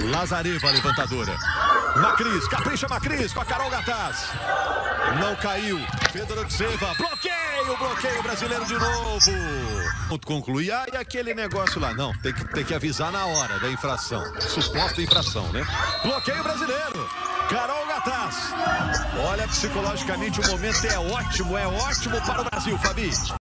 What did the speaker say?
Lazareva, a levantadora. Macris, capricha Macris com a Carol Gataz. Não caiu. Fedorovtseva, bloqueio brasileiro de novo. Concluir, e aquele negócio lá. Não, tem que avisar na hora da infração. Suposta infração, né? Bloqueio brasileiro. Carol Gataz. Olha, psicologicamente o momento é ótimo para o Brasil, Fabi.